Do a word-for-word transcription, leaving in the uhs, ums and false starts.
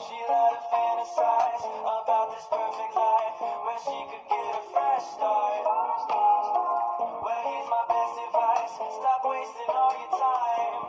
She let her fantasize about this perfect life where she could get a fresh start. Well, here's my best advice: stop wasting all your time